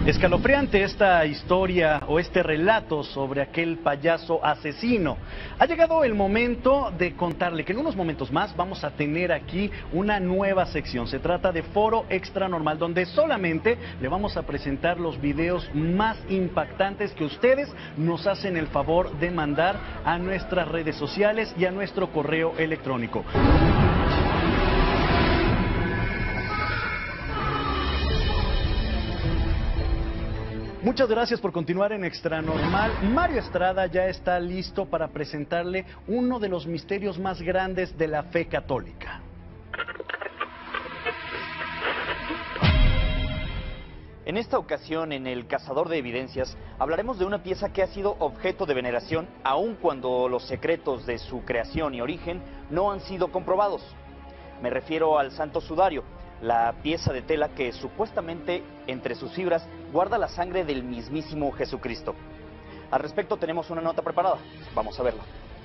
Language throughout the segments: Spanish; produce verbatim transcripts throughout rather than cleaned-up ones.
Escalofriante esta historia o este relato sobre aquel payaso asesino. Ha llegado el momento de contarle que en unos momentos más vamos a tener aquí una nueva sección. Se trata de Foro Extra Normal, donde solamente le vamos a presentar los videos más impactantes que ustedes nos hacen el favor de mandar a nuestras redes sociales y a nuestro correo electrónico. Muchas gracias por continuar en Extra Normal. Mario Estrada ya está listo para presentarle uno de los misterios más grandes de la fe católica. En esta ocasión, en El Cazador de Evidencias, hablaremos de una pieza que ha sido objeto de veneración, aun cuando los secretos de su creación y origen no han sido comprobados. Me refiero al Santo Sudario, la pieza de tela que supuestamente entre sus fibras guarda la sangre del mismísimo Jesucristo. Al respecto tenemos una nota preparada, vamos a verla.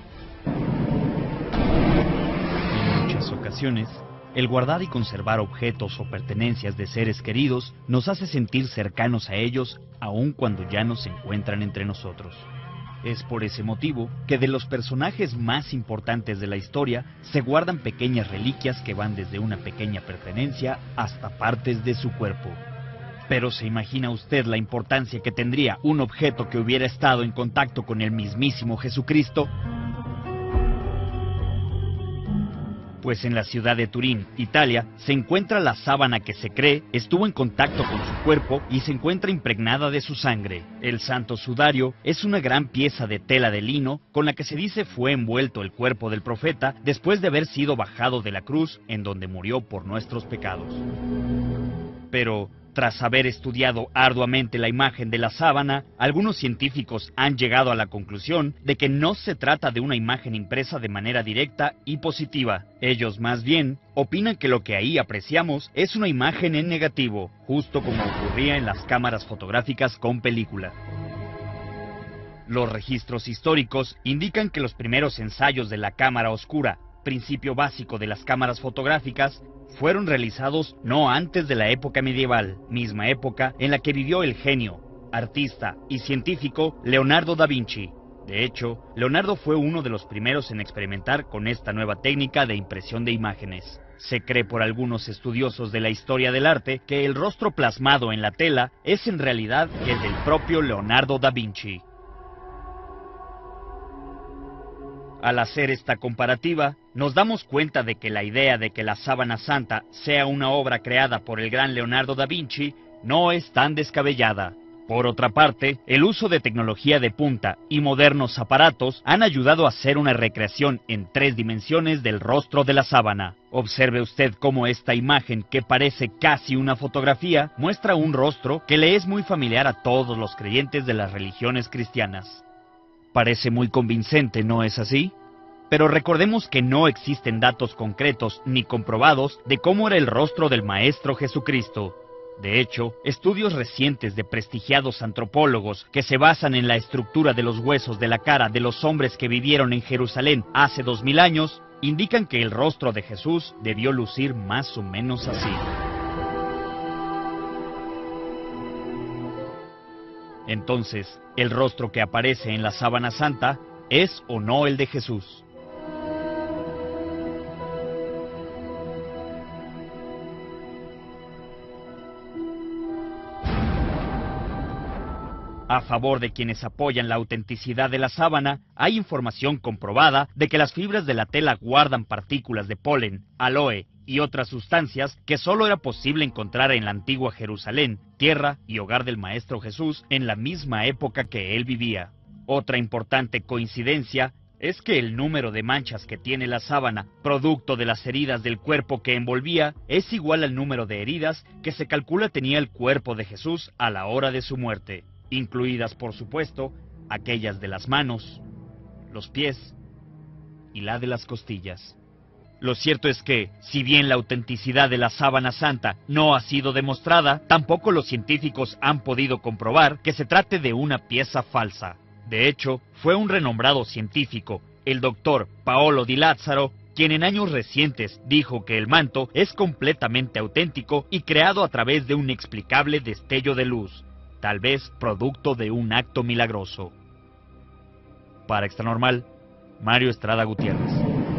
En muchas ocasiones, el guardar y conservar objetos o pertenencias de seres queridos nos hace sentir cercanos a ellos, aun cuando ya no se encuentran entre nosotros. Es por ese motivo que de los personajes más importantes de la historia se guardan pequeñas reliquias que van desde una pequeña pertenencia hasta partes de su cuerpo. Pero ¿se imagina usted la importancia que tendría un objeto que hubiera estado en contacto con el mismísimo Jesucristo? Pues en la ciudad de Turín, Italia, se encuentra la sábana que se cree estuvo en contacto con su cuerpo y se encuentra impregnada de su sangre. El Santo Sudario es una gran pieza de tela de lino con la que se dice fue envuelto el cuerpo del profeta después de haber sido bajado de la cruz en donde murió por nuestros pecados. Pero tras haber estudiado arduamente la imagen de la sábana, algunos científicos han llegado a la conclusión de que no se trata de una imagen impresa de manera directa y positiva. Ellos más bien opinan que lo que ahí apreciamos es una imagen en negativo, justo como ocurría en las cámaras fotográficas con película. Los registros históricos indican que los primeros ensayos de la cámara oscura, principio básico de las cámaras fotográficas, fueron realizados no antes de la época medieval, misma época en la que vivió el genio, artista y científico Leonardo da Vinci. De hecho, Leonardo fue uno de los primeros en experimentar con esta nueva técnica de impresión de imágenes. Se cree por algunos estudiosos de la historia del arte que el rostro plasmado en la tela es en realidad el del propio Leonardo da Vinci. Al hacer esta comparativa, nos damos cuenta de que la idea de que la Sábana Santa sea una obra creada por el gran Leonardo da Vinci no es tan descabellada. Por otra parte, el uso de tecnología de punta y modernos aparatos han ayudado a hacer una recreación en tres dimensiones del rostro de la sábana. Observe usted cómo esta imagen, que parece casi una fotografía, muestra un rostro que le es muy familiar a todos los creyentes de las religiones cristianas. Parece muy convincente, ¿no es así? Pero recordemos que no existen datos concretos ni comprobados de cómo era el rostro del Maestro Jesucristo. De hecho, estudios recientes de prestigiados antropólogos que se basan en la estructura de los huesos de la cara de los hombres que vivieron en Jerusalén hace dos mil años indican que el rostro de Jesús debió lucir más o menos así. Entonces, ¿el rostro que aparece en la Sábana Santa es o no el de Jesús? A favor de quienes apoyan la autenticidad de la sábana, hay información comprobada de que las fibras de la tela guardan partículas de polen, aloe y otras sustancias que solo era posible encontrar en la antigua Jerusalén, tierra y hogar del Maestro Jesús en la misma época que él vivía. Otra importante coincidencia es que el número de manchas que tiene la sábana, producto de las heridas del cuerpo que envolvía, es igual al número de heridas que se calcula tenía el cuerpo de Jesús a la hora de su muerte, incluidas, por supuesto, aquellas de las manos, los pies y la de las costillas. Lo cierto es que, si bien la autenticidad de la Sábana Santa no ha sido demostrada, tampoco los científicos han podido comprobar que se trate de una pieza falsa. De hecho, fue un renombrado científico, el doctor Paolo Di Lazzaro, quien en años recientes dijo que el manto es completamente auténtico y creado a través de un inexplicable destello de luz. tal vez producto de un acto milagroso. Para Extranormal, Mario Estrada Gutiérrez.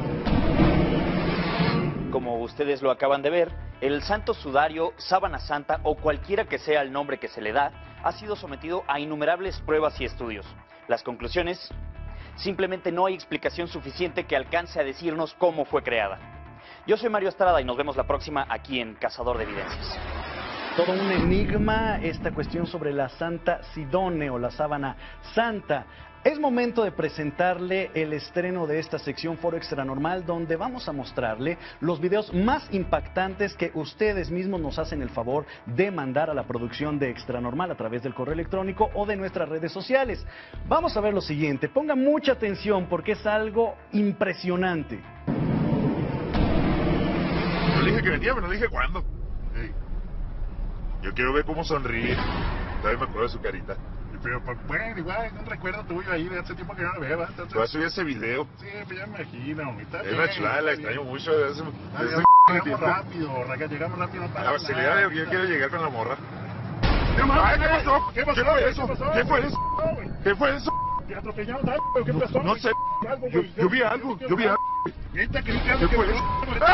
Como ustedes lo acaban de ver, el santo sudario, sábana santa o cualquiera que sea el nombre que se le da, ha sido sometido a innumerables pruebas y estudios. Las conclusiones: simplemente no hay explicación suficiente que alcance a decirnos cómo fue creada. Yo soy Mario Estrada y nos vemos la próxima aquí en Cazador de Evidencias. Todo un enigma esta cuestión sobre la Santa Sidone o la sábana santa. Es momento de presentarle el estreno de esta sección Foro Extranormal, donde vamos a mostrarle los videos más impactantes que ustedes mismos nos hacen el favor de mandar a la producción de Extranormal a través del correo electrónico o de nuestras redes sociales. Vamos a ver lo siguiente, ponga mucha atención porque es algo impresionante. Yo le dije que venía, pero no le dije cuándo. Hey. Yo quiero ver cómo sonríe. Todavía me acuerdo de su carita. Pero pues, bueno, igual es un recuerdo tuyo ahí de hace tiempo que no la veo. Entonces... Voy a subir ese video. Sí, pues ya me imagino. Ahorita es una chulada, la extraño mucho. Desde, desde llegamos tiempo. rápido, Raga, llegamos rápido. No la facilidad de que yo quiero llegar con la morra. ¿Qué, Ay, ¿qué pasó? ¿Qué pasó? ¿Qué fue eso? ¿Qué fue eso? ¿Qué fue eso? Te atropellaron algo, ¿qué pasó? No sé. Yo, yo vi algo, yo vi algo. ¿Qué fue eso?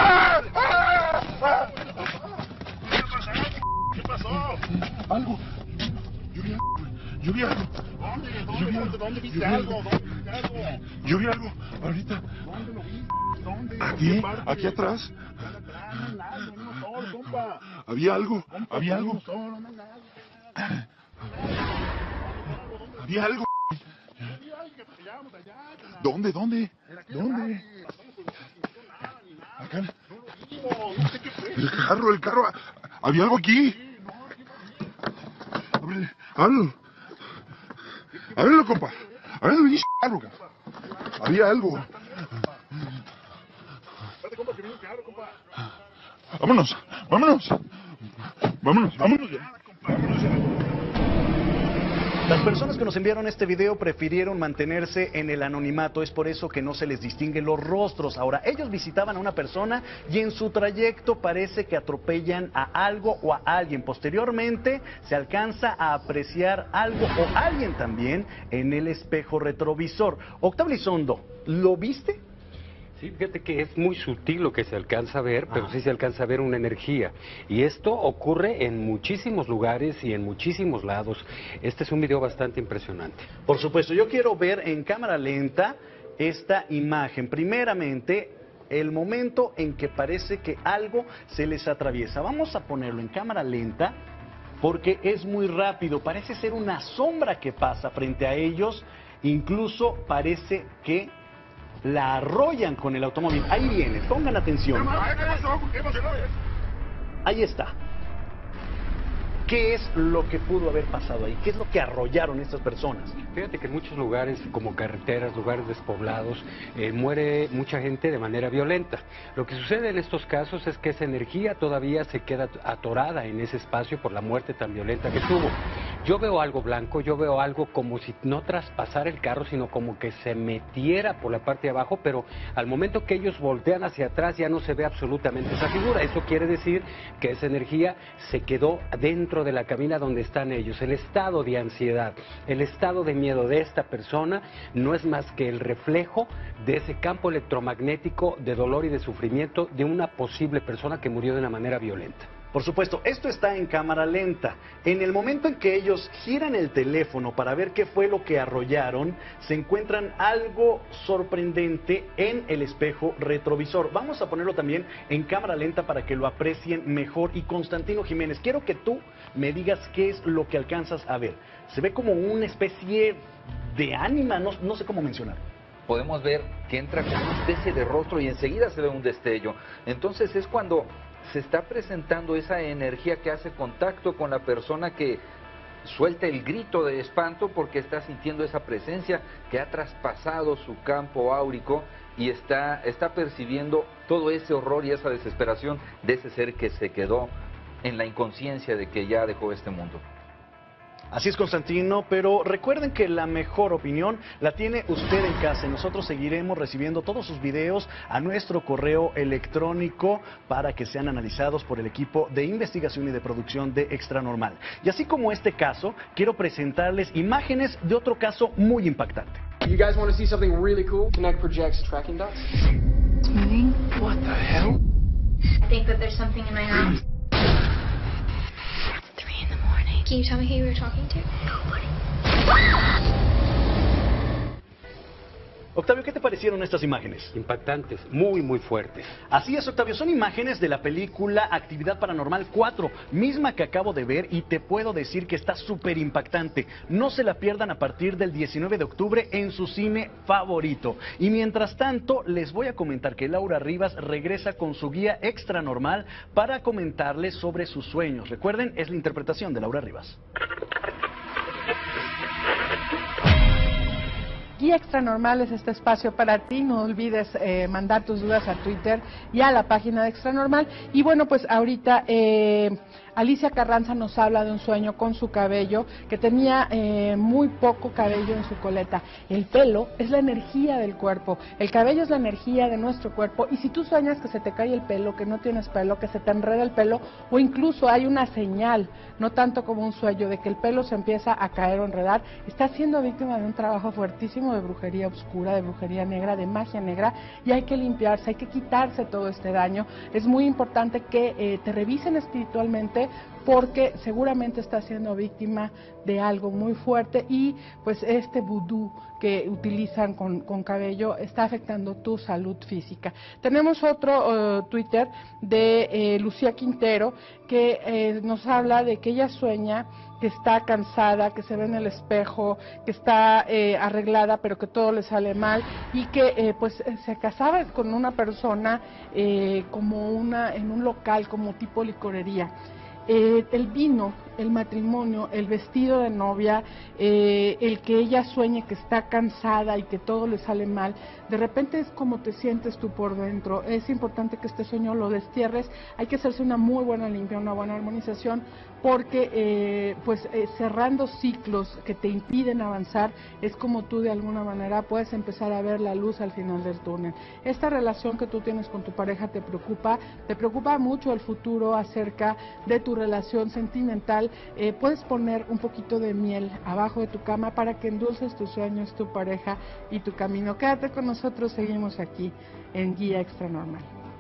¿Qué pasó? Algo. Yo vi algo. Yo vi algo. ¿Dónde? ¿Dónde? ¿Dónde viste algo? ¿Dónde viste algo? Yo vi algo ahorita. ¿Dónde lo viste? ¿Dónde? Aquí, aquí atrás. Había algo, había algo. Había algo. ¿Dónde, dónde? ¿Dónde? Acá. El carro, el carro. Había algo aquí. Ábrele, ábrelo. Ábrelo, compa. Ábrelo, bicho, carro. Había algo. Vámonos, vámonos. Vámonos, vámonos ya. Vámonos ya. Las personas que nos enviaron este video prefirieron mantenerse en el anonimato, es por eso que no se les distinguen los rostros. Ahora, ellos visitaban a una persona y en su trayecto parece que atropellan a algo o a alguien. Posteriormente se alcanza a apreciar algo o alguien también en el espejo retrovisor. Octavio Elizondo, ¿lo viste? Sí, fíjate que es muy sutil lo que se alcanza a ver, pero sí se alcanza a ver una energía. Y esto ocurre en muchísimos lugares y en muchísimos lados. Este es un video bastante impresionante. Por supuesto, yo quiero ver en cámara lenta esta imagen. Primeramente, el momento en que parece que algo se les atraviesa. Vamos a ponerlo en cámara lenta porque es muy rápido. Parece ser una sombra que pasa frente a ellos. Incluso parece que la arrollan con el automóvil. Ahí viene, pongan atención. Ahí está. ¿Qué es lo que pudo haber pasado ahí? ¿Qué es lo que arrollaron estas personas? Fíjate que en muchos lugares, como carreteras, lugares despoblados, eh, muere mucha gente de manera violenta. Lo que sucede en estos casos es que esa energía todavía se queda atorada en ese espacio por la muerte tan violenta que tuvo. Yo veo algo blanco, yo veo algo como si no traspasara el carro, sino como que se metiera por la parte de abajo, pero al momento que ellos voltean hacia atrás ya no se ve absolutamente esa figura. Eso quiere decir que esa energía se quedó dentro de la cabina donde están ellos. El estado de ansiedad, el estado de miedo de esta persona no es más que el reflejo de ese campo electromagnético de dolor y de sufrimiento de una posible persona que murió de una manera violenta. Por supuesto, esto está en cámara lenta. En el momento en que ellos giran el teléfono para ver qué fue lo que arrollaron, se encuentran algo sorprendente en el espejo retrovisor. Vamos a ponerlo también en cámara lenta para que lo aprecien mejor. Y Constantino Jiménez, quiero que tú me digas qué es lo que alcanzas a ver. Se ve como una especie de ánima, no, no sé cómo mencionar. Podemos ver que entra con una especie de rostro y enseguida se ve un destello. Entonces es cuando se está presentando esa energía que hace contacto con la persona que suelta el grito de espanto porque está sintiendo esa presencia que ha traspasado su campo áurico y está, está percibiendo todo ese horror y esa desesperación de ese ser que se quedó en la inconsciencia de que ya dejó este mundo. Así es, Constantino, pero recuerden que la mejor opinión la tiene usted en casa. Nosotros seguiremos recibiendo todos sus videos a nuestro correo electrónico para que sean analizados por el equipo de investigación y de producción de Extra Normal. Y así como este caso, quiero presentarles imágenes de otro caso muy impactante. You guys want to see something really cool? Connect projects tracking dots. It's moving. What the hell? I think that there's something in my house. It's three in the morning. Can you tell me who you were talking to? Nobody. Octavio, ¿qué te parecieron estas imágenes? Impactantes, muy, muy fuertes. Así es, Octavio, son imágenes de la película Actividad Paranormal cuatro, misma que acabo de ver y te puedo decir que está súper impactante. No se la pierdan a partir del diecinueve de octubre en su cine favorito. Y mientras tanto, les voy a comentar que Laura Rivas regresa con su guía Extra Normal para comentarles sobre sus sueños. Recuerden, es la interpretación de Laura Rivas. Guía Extra Normal es este espacio para ti, no olvides eh, mandar tus dudas a Twitter y a la página de Extra Normal. Y bueno, pues ahorita eh, Alicia Carranza nos habla de un sueño con su cabello, que tenía eh, muy poco cabello en su coleta. El pelo es la energía del cuerpo, el cabello es la energía de nuestro cuerpo, y si tú sueñas que se te cae el pelo, que no tienes pelo, que se te enreda el pelo, o incluso hay una señal, no tanto como un sueño, de que el pelo se empieza a caer o enredar, estás siendo víctima de un trabajo fuertísimo de brujería oscura, de brujería negra, de magia negra, y hay que limpiarse, hay que quitarse todo este daño. Es muy importante que eh, te revisen espiritualmente, porque seguramente estás siendo víctima de algo muy fuerte, y pues este vudú que utilizan con, con cabello está afectando tu salud física. Tenemos otro uh, Twitter de eh, Lucía Quintero, que eh, nos habla de que ella sueña que está cansada, que se ve en el espejo, que está eh, arreglada pero que todo le sale mal, y que eh, pues se casaba con una persona eh, como una en un local como tipo licorería. Eh, el vino, el matrimonio, el vestido de novia, eh, el que ella sueñe que está cansada y que todo le sale mal, de repente es como te sientes tú por dentro. Es importante que este sueño lo destierres, hay que hacerse una muy buena limpia, una buena armonización, porque eh, pues eh, cerrando ciclos que te impiden avanzar, es como tú de alguna manera puedes empezar a ver la luz al final del túnel. Esta relación que tú tienes con tu pareja te preocupa, te preocupa mucho el futuro acerca de tu relación sentimental. Eh, puedes poner un poquito de miel abajo de tu cama para que endulces tus sueños, tu pareja y tu camino. Quédate con nosotros, seguimos aquí en Guía Extra Normal.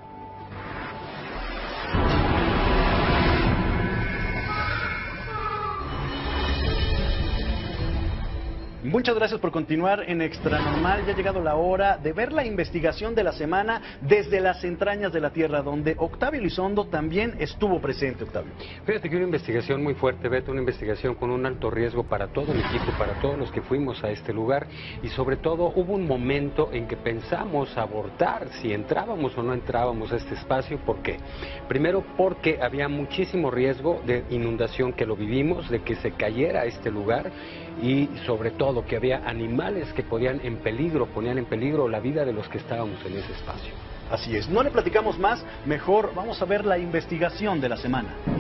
Muchas gracias por continuar en Extra Normal. Ya ha llegado la hora de ver la investigación de la semana desde las entrañas de la Tierra, donde Octavio Elizondo también estuvo presente, Octavio. Fíjate que una investigación muy fuerte, Beto, una investigación con un alto riesgo para todo el equipo, para todos los que fuimos a este lugar, y sobre todo hubo un momento en que pensamos abortar si entrábamos o no entrábamos a este espacio. ¿Por qué? Primero, porque había muchísimo riesgo de inundación, que lo vivimos, de que se cayera este lugar, y sobre todo que había animales que podían en peligro, ponían en peligro la vida de los que estábamos en ese espacio. Así es, no le platicamos más, mejor vamos a ver la investigación de la semana.